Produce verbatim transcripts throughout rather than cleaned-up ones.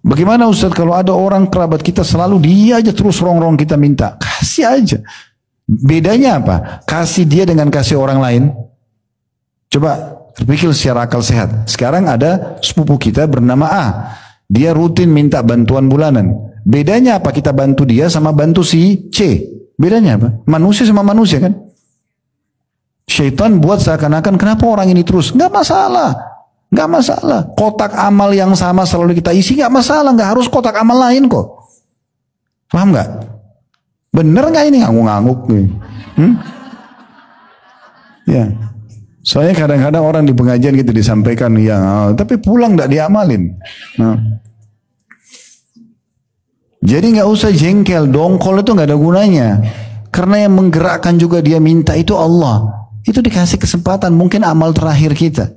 Bagaimana Ustaz kalau ada orang kerabat kita selalu dia aja terus rongrong kita minta? Kasih aja. Bedanya apa? Kasih dia dengan kasih orang lain. Coba terpikir secara akal sehat. Sekarang ada sepupu kita bernama A. Dia rutin minta bantuan bulanan. Bedanya apa kita bantu dia sama bantu si C? Bedanya apa? Manusia sama manusia kan? Syaitan buat seakan-akan kenapa orang ini terus? Nggak masalah. Nggak masalah. Kotak amal yang sama selalu kita isi nggak masalah. Nggak harus kotak amal lain kok. Paham nggak? Bener nggak ini ngangguk-ngangguk nih? Hmm? Ya. Soalnya kadang-kadang orang di pengajian gitu disampaikan ya, tapi pulang nggak diamalin. Nah. Jadi nggak usah jengkel, dongkol itu nggak ada gunanya. Karena yang menggerakkan juga dia minta itu Allah. Itu dikasih kesempatan, mungkin amal terakhir kita.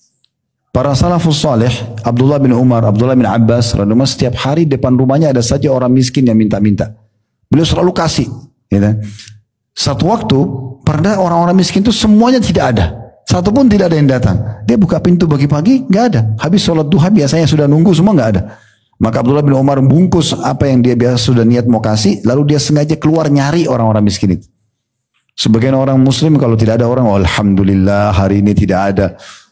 Para salafus salih, Abdullah bin Umar, Abdullah bin Abbas, radhiyallahu setiap hari depan rumahnya ada saja orang miskin yang minta-minta. Beliau selalu kasih. Gitu. Satu waktu, pernah orang-orang miskin itu semuanya tidak ada. Satu pun tidak ada yang datang. Dia buka pintu pagi-pagi, nggak ada. Habis sholat duha biasanya sudah nunggu, semua nggak ada. Maka Abdullah bin Umar bungkus apa yang dia biasa sudah niat mau kasih, lalu dia sengaja keluar nyari orang-orang miskin itu. Sebagian orang muslim kalau tidak ada orang, oh, alhamdulillah hari ini tidak ada.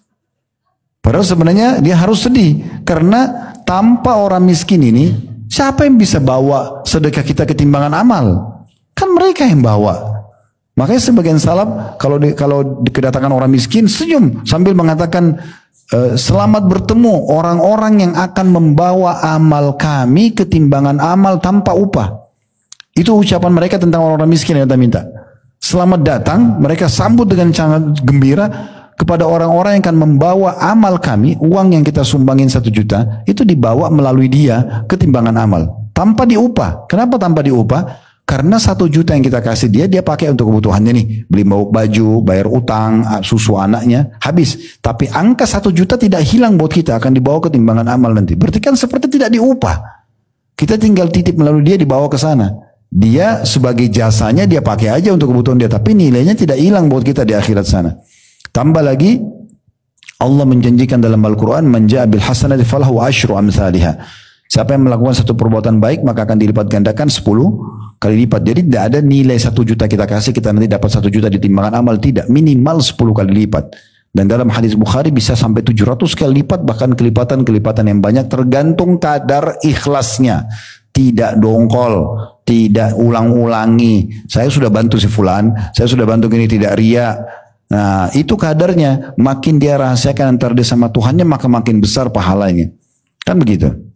Padahal sebenarnya dia harus sedih. Karena tanpa orang miskin ini, siapa yang bisa bawa sedekah kita ketimbangan amal? Kan mereka yang bawa. Makanya sebagian salaf kalau di, kalau kedatangan orang miskin senyum sambil mengatakan e, selamat bertemu orang-orang yang akan membawa amal kami ketimbangan amal tanpa upah. Itu ucapan mereka tentang orang-orang miskin yang kita minta. Selamat datang, mereka sambut dengan sangat gembira kepada orang-orang yang akan membawa amal kami, uang yang kita sumbangin satu juta, itu dibawa melalui dia ketimbangan amal. Tanpa diupah. Kenapa tanpa diupah? Karena satu juta yang kita kasih dia, dia pakai untuk kebutuhannya nih. Beli baju, bayar utang, susu anaknya, habis. Tapi angka satu juta tidak hilang buat kita, akan dibawa ke timbangan amal nanti. Berarti kan seperti tidak diupah. Kita tinggal titip melalui dia, dibawa ke sana. Dia sebagai jasanya, dia pakai aja untuk kebutuhan dia. Tapi nilainya tidak hilang buat kita di akhirat sana. Tambah lagi, Allah menjanjikan dalam Al-Quran, man ja'a bil hasanati falahu asyru amsalihah. Siapa yang melakukan satu perbuatan baik maka akan dilipat gandakan sepuluh kali lipat. Jadi tidak ada nilai satu juta kita kasih kita nanti dapat satu juta di timbangan amal, tidak, minimal sepuluh kali lipat. Dan dalam hadis Bukhari bisa sampai tujuh ratus kali lipat, bahkan kelipatan-kelipatan yang banyak tergantung kadar ikhlasnya. Tidak dongkol, tidak ulang-ulangi. Saya sudah bantu si fulan, saya sudah bantu gini, tidak ria. Nah itu kadarnya. Makin dia rahasiakan antara dia sama Tuhannya maka makin besar pahalanya. Kan begitu.